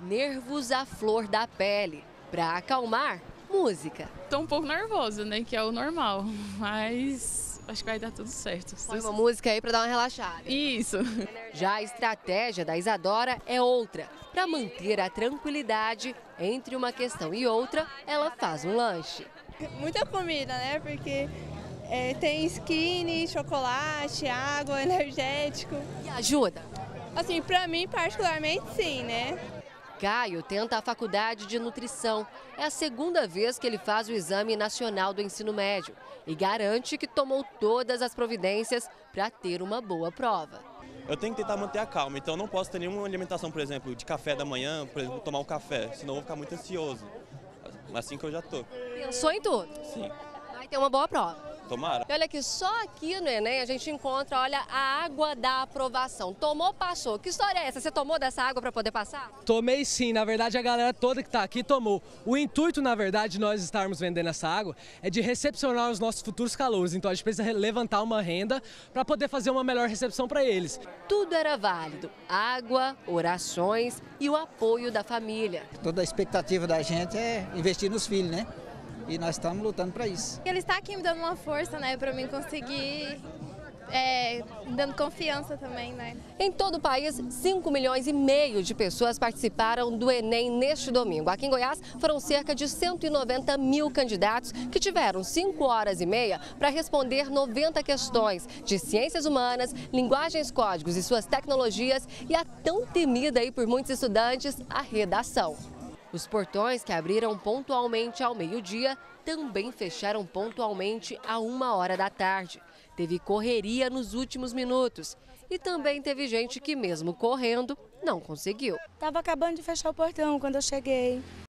Nervos à flor da pele. Para acalmar, música. Tô um pouco nervosa, né, que é o normal, mas acho que vai dar tudo certo. Põe uma música aí para dar uma relaxada. Isso. Já a estratégia da Isadora é outra. Para manter a tranquilidade entre uma questão e outra, ela faz um lanche. Muita comida, né? Porque tem skinny, chocolate, água, energético. E ajuda? Assim, pra mim particularmente sim, né? Caio tenta a faculdade de nutrição. É a segunda vez que ele faz o Exame Nacional do Ensino Médio e garante que tomou todas as providências para ter uma boa prova. Eu tenho que tentar manter a calma, então eu não posso ter nenhuma alimentação, por exemplo, de café da manhã, por exemplo, tomar um café, senão eu vou ficar muito ansioso. Assim que eu já tô. Pensou em tudo? Sim. Vai ter uma boa prova. Tomara. E olha que só aqui no Enem a gente encontra, olha, a água da aprovação. Tomou, passou. Que história é essa? Você tomou dessa água para poder passar? Tomei sim, na verdade a galera toda que está aqui tomou. O intuito, na verdade, de nós estarmos vendendo essa água é de recepcionar os nossos futuros calouros. Então a gente precisa levantar uma renda para poder fazer uma melhor recepção para eles. Tudo era válido. Água, orações e o apoio da família. Toda a expectativa da gente é investir nos filhos, né? E nós estamos lutando para isso. Ele está aqui me dando uma força, né, para mim conseguir, me dando confiança também, né. Em todo o país, 5,5 milhões de pessoas participaram do Enem neste domingo. Aqui em Goiás, foram cerca de 190 mil candidatos que tiveram 5 horas e meia para responder 90 questões de ciências humanas, linguagens, códigos e suas tecnologias e a tão temida aí por muitos estudantes, a redação. Os portões que abriram pontualmente ao meio-dia também fecharam pontualmente à 1h da tarde. Teve correria nos últimos minutos e também teve gente que mesmo correndo não conseguiu. Estava acabando de fechar o portão quando eu cheguei.